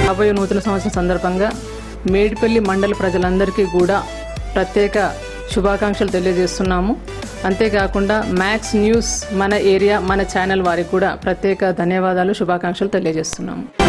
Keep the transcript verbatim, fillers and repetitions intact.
రాబోయే నూతన సంవత్సరం సందర్భంగా మేడిపల్లి మండల ప్రజలందరికీ కూడా ప్రత్యేక శుభాకాంక్షలు తెలియజేస్తున్నాము. అంతేకాకుండా మ్యాక్స్ న్యూస్ మన ఏరియా మన ఛానల్ వారికి కూడా ప్రత్యేక ధన్యవాదాలు శుభాకాంక్షలు తెలియజేస్తున్నాము.